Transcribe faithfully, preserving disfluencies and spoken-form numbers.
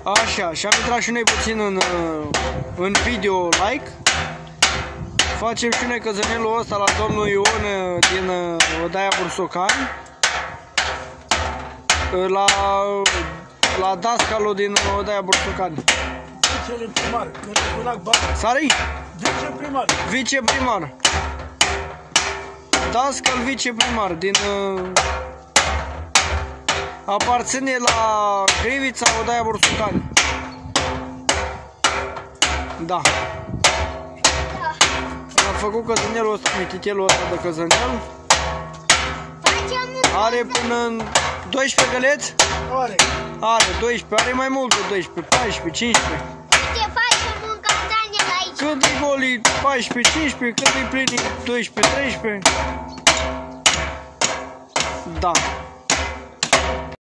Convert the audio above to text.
Așa, și am intrat și noi puțin în, în video like. Facem și noi căzănelul ăsta la domnul Ion din Odaia Bursocani. La, la dascalul din Odaia Bursocani. Viceprimar, Sari? Viceprimar. Viceprimar. Dascal viceprimar din... aparține la Grivița Odaia Bursocani. Da. Am făcut căzănelul ăsta, mititelul ăsta de căzănel. Are până în doisprezece găleți? Are. Are doisprezece, are mai mult de doisprezece, paisprezece, cincisprezece. Ce facem în căzănel aici? Când e goli paisprezece, cincisprezece, când e plini doisprezece, treisprezece. Da.